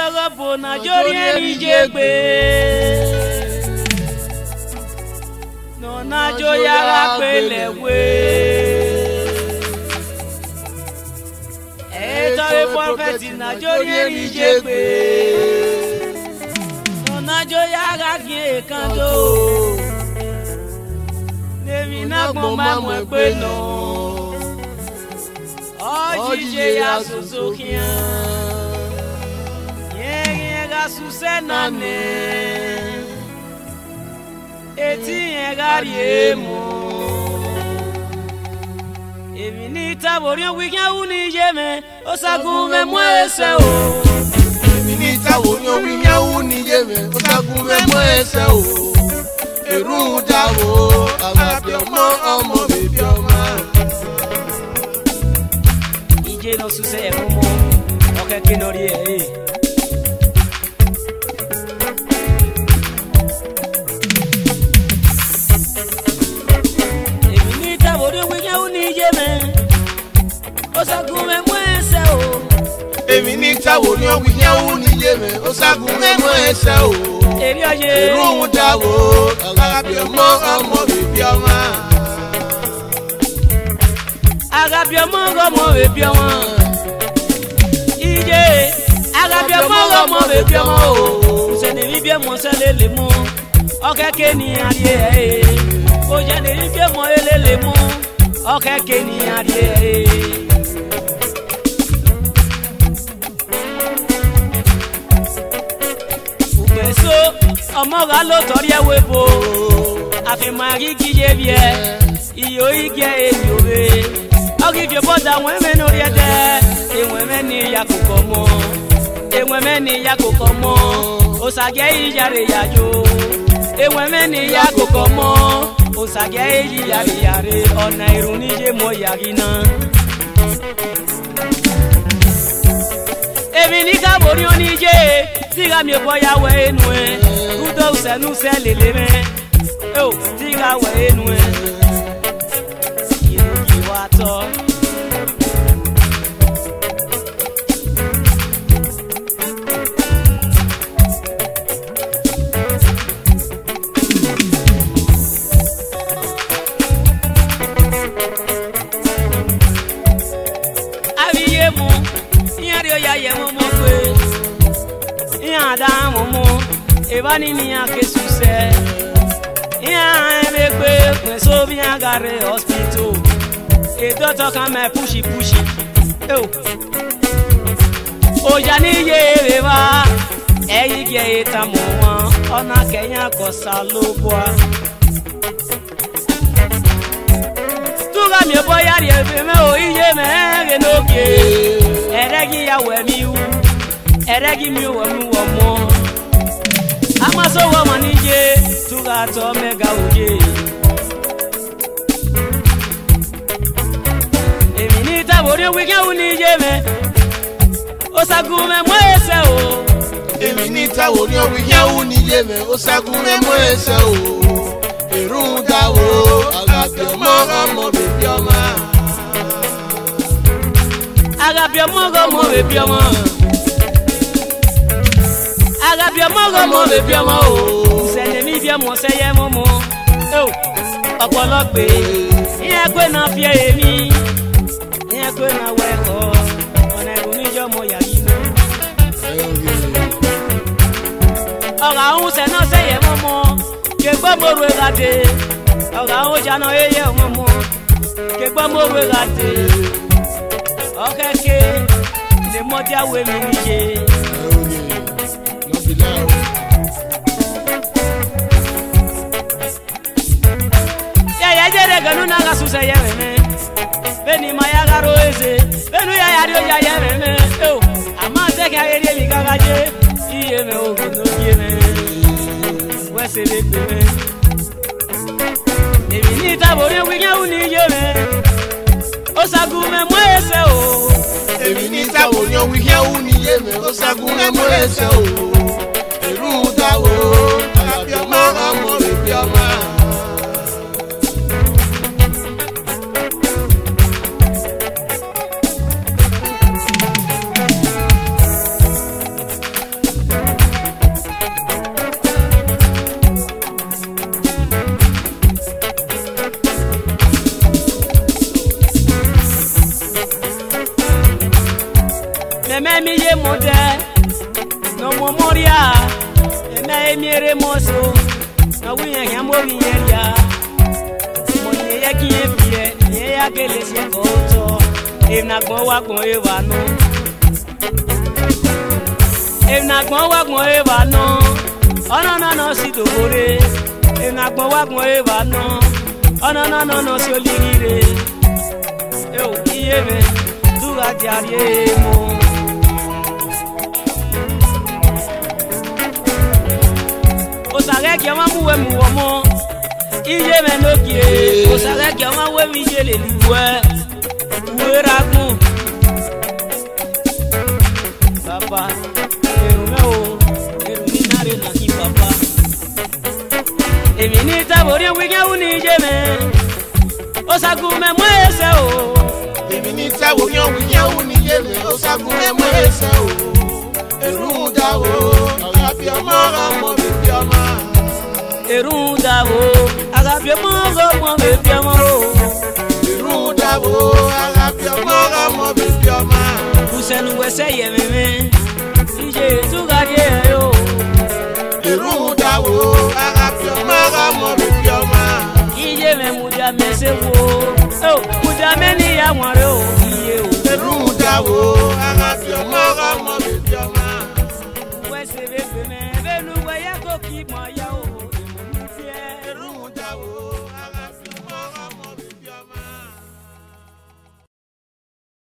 Yara bona jori ni jegbe. No na jo yara pelewe. Tore prophet na jori ni jegbe. No na jo yara gie kando. Nemi na gbon ma mo pe no. Ojije ya suzukian. Yega susenane. Eti yega riemo. Emi ni tabori weekend uni yeme. Osagun me mwese o. Emi ni tabori weekend uni yeme. Osagun me mwese o. Eru dawo. Agabi ọmọ bèbí ọmọ. Ije no suse emumo. Oke kinori e. Osagun me mwese o. Èmi ní táwo ní ọ̀wí yẹn ò ní yé mi. Osagun me mwese o. Èmi oye. Èrò òun dáwò. Agabi ọmọ bèbí ọmọ. Agabi ọmọ bèbí ọmọ. Ije. Agabi ọmọ bèbí ọmọ o. Ṣé ni bíbí ọmọ ṣẹlẹ̀ lè mú. Ọ̀kẹ́kẹ́ ni adìẹ ẹ̀. Ó jẹ́ ni bíbí ọmọ ẹlẹ́ lè mú. Ọ̀kẹ́kẹ́ ni adìẹ ẹ̀. Ọmọ ga lo tori ewe bo afi mari gije bie iyo ige eyobe ogige boda won me no riede enwe me ni yakoko mo osage ijare yajo enwe me ni yakoko mo osage ijare ona irun ni je mo yarina Emi ni ka bori oni je tiga mi boya we enu e rudo usenu se lele me o tiga we enu e yinu ki wa to abiye mu ya yemo mo pe ya da mo mo e ba ni ni ake suse ya me pe so bi agare hospital e doctor kan me pushi o ja ni ye re ba e yi ge eta mo won ona kenya ko salobwa tuga mi boya ri e me o iye me re noke Eregi ya wemi u eregi mi wemi womo amaso womo nije tuga to mega uje Èmi ní tabori weekend unije me Osagun me mwese o Èmi ní tabori weekend unije me Osagun me mwese o Eru dawo agabi ọmọ bèbí ọmọ Agabi ọmọ bèbí ọmọ. Agabi ọmọ bèbí ọmọ o. Sẹ̀lẹ̀ mi bí ọmọ sẹ́yẹ mọ́mọ́. Ọ̀pọ̀lọpẹ̀ ìyẹn pé náà fi èmi. Ìyẹn pé náà wẹ̀kọ̀. Ọ̀nà ẹ̀rù níjọ́ mọ yàrá iná. Ọ̀rọ̀ àwọn sẹ̀nà sẹ́yẹ mọ́mọ́. Kẹgbọ́ mọ́rù ẹ̀gàdé. Ọ̀rọ̀ àwọn jàná ẹ̀yẹ mọ́mọ́. Kẹgbọ́ mọ́rù ẹ̀gàdé. Okeke le modia we mi nije ya jere ganu na ga suse ye me beni maya garo eze benu ya yari o ya ye me o ama se ka ere mi ga gaje iye me o go no ye me we se le pe me Èmi ní tabori weekend uni ye me Osagun me mwese o Èmi ní táwo ní ọ̀wí yẹn ò ní yé mi. Osagun me mwese o Eru dawo agabi ọmọ bèbí ọmọ Eme mi ye mode, no momoria. Eme mi remoso, no wiya yambo wiya. Monye ya kiye fie, ye ya kele se koto. Evna gbon wa gbon eva no. Evna gbon wa gbon eva no. Oh no si dogore. Evna gbon wa gbon eva no. Oh no si oligire. Eu iye me, tu ga diarie mo. Osare ki ama muwe muwomo iye me no kie osare ki ama we mi je le liwe uwera gun papa eru ni nare na ki papa emi ni tabori wigan uni je me osagun me mo ese o emi ni tabori wigan uni je me osagun me mo ese o eru dawo agabi ọmọ bèbí ọmọ. Erun dawo agabi ọmọ bèbí ọmọ o. Erun dawo agabi ọmọ bèbí ọmọ. Kusenu wẹsẹ yẹ mẹmẹ